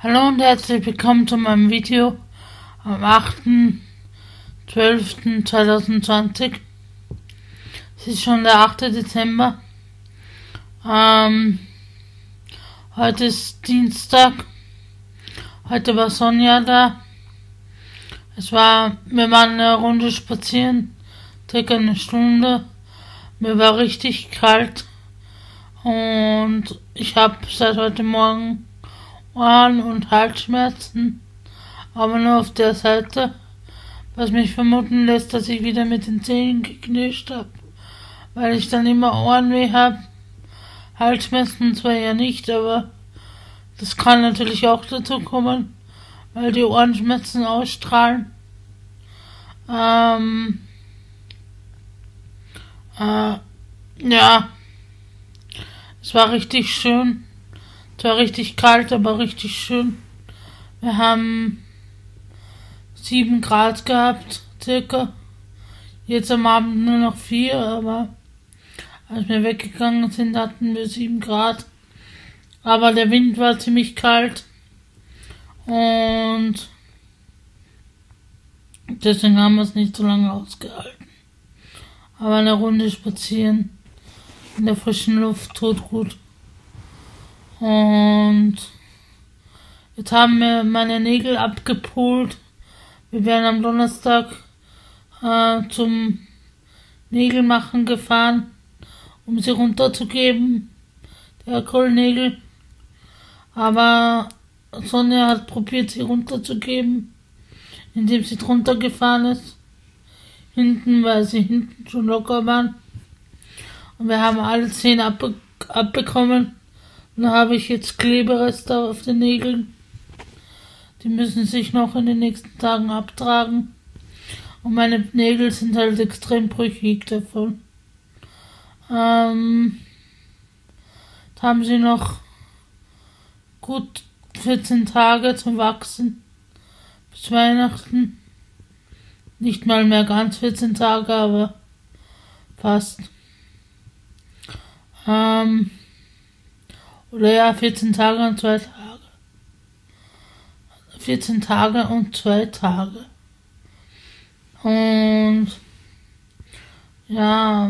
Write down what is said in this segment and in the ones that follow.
Hallo und herzlich willkommen zu meinem Video am 8.12.2020. Es ist schon der 8. Dezember. Heute ist Dienstag. Heute war Sonja da. Wir waren eine Runde spazieren, circa eine Stunde. Mir war richtig kalt und ich habe seit heute Morgen Ohren- und Halsschmerzen, aber nur auf der Seite, was mich vermuten lässt, dass ich wieder mit den Zähnen geknirscht habe, weil ich dann immer Ohrenweh habe. Halsschmerzen zwar ja nicht, aber das kann natürlich auch dazu kommen, weil die Ohrenschmerzen ausstrahlen. Ja, es war richtig schön. Es war richtig kalt, aber richtig schön. Wir haben 7 Grad gehabt, circa. Jetzt am Abend nur noch 4, aber als wir weggegangen sind, hatten wir 7 Grad. Aber der Wind war ziemlich kalt. Und deswegen haben wir es nicht so lange ausgehalten. Aber eine Runde spazieren in der frischen Luft tut gut. Und jetzt haben wir meine Nägel abgepult. Wir werden am Donnerstag zum Nägelmachen gefahren, um sie runterzugeben, die Acrylnägel. Aber Sonja hat probiert, sie runterzugeben, indem sie drunter gefahren ist. Hinten, weil sie hinten schon locker waren. Und wir haben alle 10 abbekommen. Und da habe ich jetzt Klebereste auf den Nägeln. Die müssen sich noch in den nächsten Tagen abtragen. Und meine Nägel sind halt extrem brüchig davon. Da haben sie noch gut 14 Tage zum Wachsen. Bis Weihnachten. Nicht mal mehr ganz 14 Tage, aber fast. Oder ja, 14 Tage und 2 Tage. 14 Tage und 2 Tage. Und ja,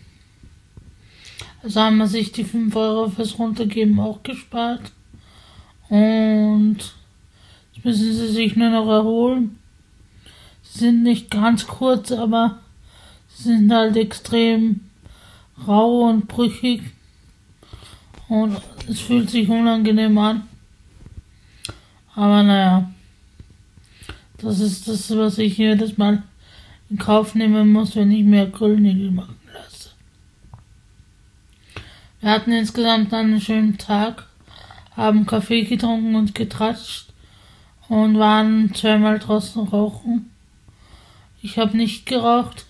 also haben wir sich die 5 Euro fürs Runtergeben auch gespart. Und jetzt müssen sie sich nur noch erholen. Sie sind nicht ganz kurz, aber sie sind halt extrem rau und brüchig. Und es fühlt sich unangenehm an. Aber naja, das ist das, was ich jedes Mal in Kauf nehmen muss, wenn ich mir Acrylnägel machen lasse. Wir hatten insgesamt einen schönen Tag, haben Kaffee getrunken und getratscht und waren 2-mal draußen rauchen. Ich habe nicht geraucht.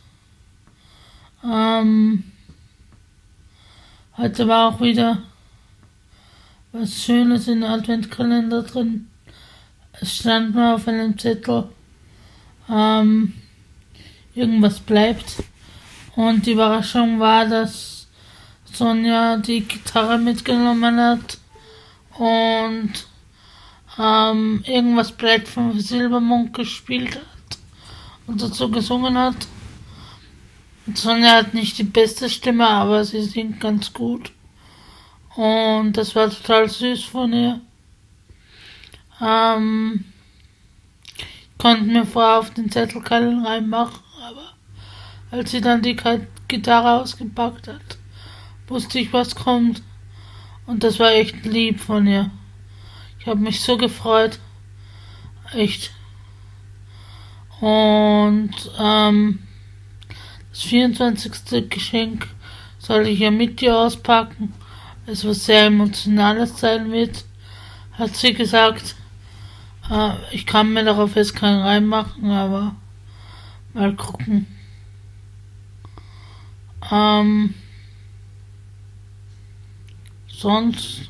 Heute war auch wieder was Schönes in den Adventkalender drin. Es stand nur auf einem Zettel, irgendwas bleibt. Und die Überraschung war, dass Sonja die Gitarre mitgenommen hat und irgendwas bleibt von Silbermond gespielt hat und dazu gesungen hat. Und Sonja hat nicht die beste Stimme, aber sie singt ganz gut. Und das war total süß von ihr. Ich konnte mir vorher auf den Zettel keinen reinmachen, aber als sie dann die Gitarre ausgepackt hat, wusste ich, was kommt. Und das war echt lieb von ihr. Ich habe mich so gefreut. Echt. Und das 24. Geschenk soll ich ja mit dir auspacken. Es was sehr Emotionales sein wird, hat sie gesagt. Ich kann mir darauf jetzt keinen reinmachen, aber mal gucken. Sonst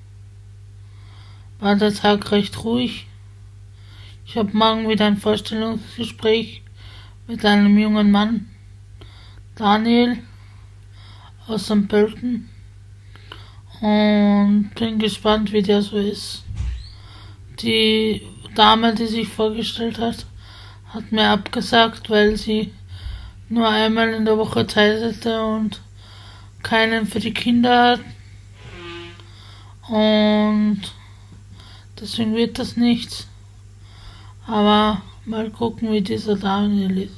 war der Tag recht ruhig. Ich habe morgen wieder ein Vorstellungsgespräch mit einem jungen Mann, Daniel, aus St. Pölten. Und bin gespannt, wie der so ist. Die Dame, die sich vorgestellt hat, hat mir abgesagt, weil sie nur einmal in der Woche Zeit hatte und keinen für die Kinder hat. Und deswegen wird das nichts. Aber mal gucken, wie dieser Daniel ist.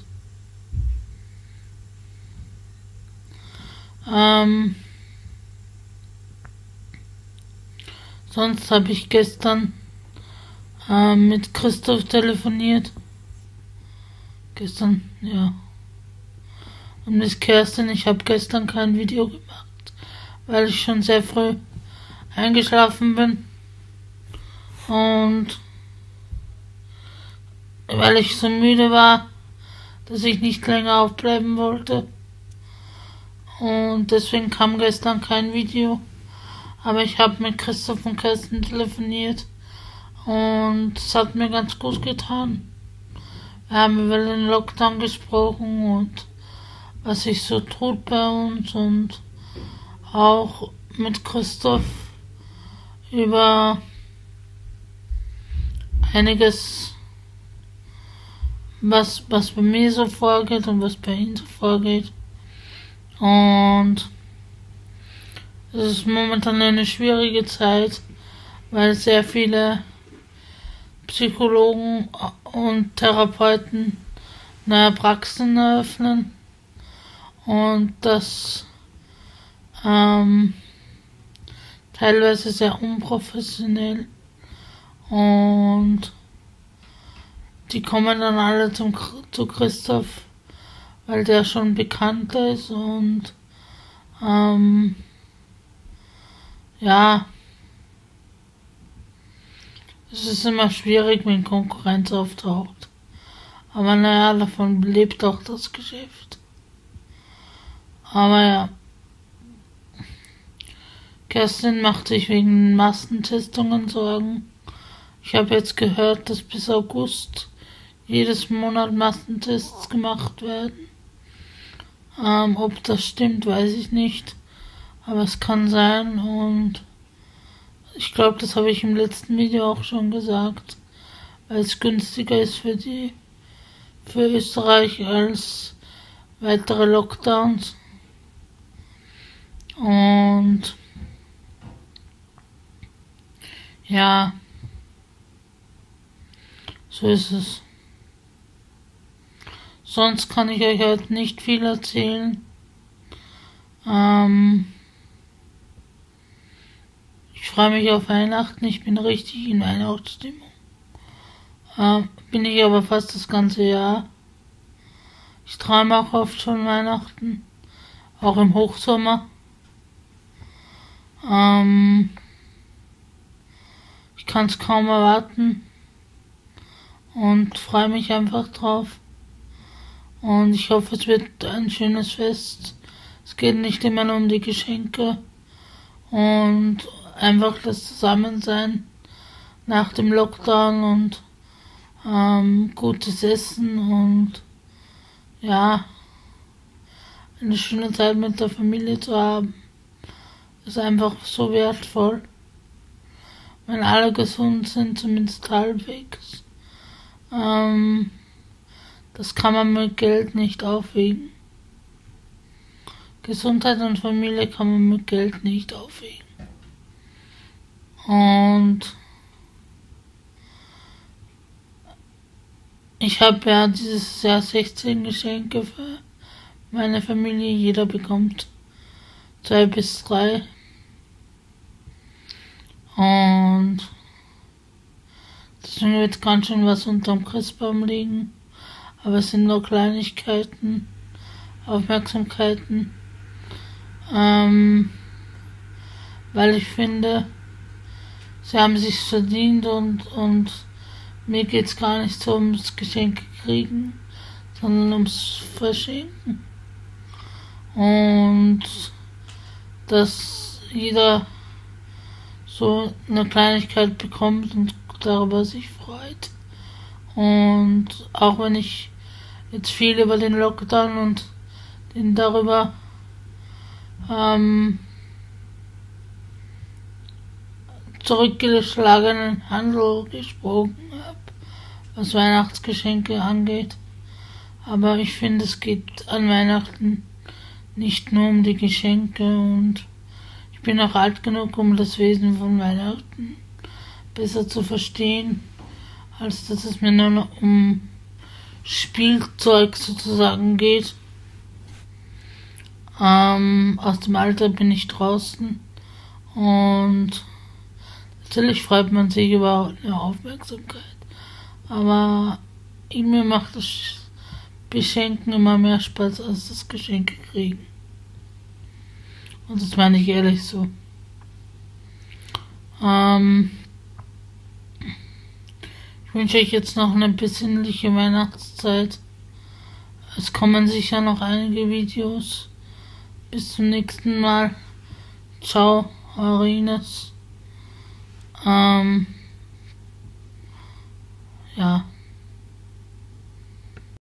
Sonst habe ich gestern mit Christoph telefoniert. Gestern, ja. Und mit Kerstin, ich habe gestern kein Video gemacht, weil ich schon sehr früh eingeschlafen bin. Und weil ich so müde war, dass ich nicht länger aufbleiben wollte. Und deswegen kam gestern kein Video. Aber ich habe mit Christoph und Kerstin telefoniert. Und es hat mir ganz gut getan. Wir haben über den Lockdown gesprochen und was sich so tut bei uns. Und auch mit Christoph über einiges, was bei mir so vorgeht und was bei ihm so vorgeht. Und es ist momentan eine schwierige Zeit, weil sehr viele Psychologen und Therapeuten neue Praxen eröffnen und das teilweise sehr unprofessionell, und die kommen dann alle zu Christoph, weil der schon bekannt ist, und ja, es ist immer schwierig, wenn Konkurrenz auftaucht. Aber naja, davon lebt auch das Geschäft. Aber ja, Kerstin macht sich wegen Massentestungen Sorgen. Ich habe jetzt gehört, dass bis August jedes Monat Massentests gemacht werden. Ob das stimmt, weiß ich nicht. Aber es kann sein, und ich glaube, das habe ich im letzten Video auch schon gesagt, weil es günstiger ist für Österreich als weitere Lockdowns. Und ja, so ist es. Sonst kann ich euch halt nicht viel erzählen. Ich freue mich auf Weihnachten. Ich bin richtig in Weihnachtsstimmung. Bin ich aber fast das ganze Jahr. Ich träume auch oft von Weihnachten. Auch im Hochsommer. Ich kann es kaum erwarten. Und freue mich einfach drauf. Und ich hoffe, es wird ein schönes Fest. Es geht nicht immer nur um die Geschenke. Und einfach das Zusammensein nach dem Lockdown und gutes Essen und ja, eine schöne Zeit mit der Familie zu haben, ist einfach so wertvoll. Wenn alle gesund sind, zumindest halbwegs. Das kann man mit Geld nicht aufwiegen. Gesundheit und Familie kann man mit Geld nicht aufwiegen. Und ich habe ja dieses Jahr 16 Geschenke für meine Familie. Jeder bekommt 2 bis 3. Und deswegen wird ganz schön was unterm Christbaum liegen. Aber es sind nur Kleinigkeiten, Aufmerksamkeiten. Weil ich finde, sie haben sich verdient, und mir geht's gar nicht so ums Geschenke kriegen, sondern ums Verschenken. Und dass jeder so eine Kleinigkeit bekommt und darüber sich freut. Und auch wenn ich jetzt viel über den Lockdown und den darüber zurückgeschlagenen Handel gesprochen habe, was Weihnachtsgeschenke angeht. Aber ich finde, es geht an Weihnachten nicht nur um die Geschenke, und ich bin auch alt genug, um das Wesen von Weihnachten besser zu verstehen, als dass es mir nur noch um Spielzeug sozusagen geht. Aus dem Alter bin ich draußen, und natürlich freut man sich über eine Aufmerksamkeit, aber mir macht das Beschenken immer mehr Spaß als das Geschenke kriegen. Und das meine ich ehrlich so. Ich wünsche euch jetzt noch eine besinnliche Weihnachtszeit. Es kommen sicher noch einige Videos. Bis zum nächsten Mal. Ciao, eure Ines. Ja.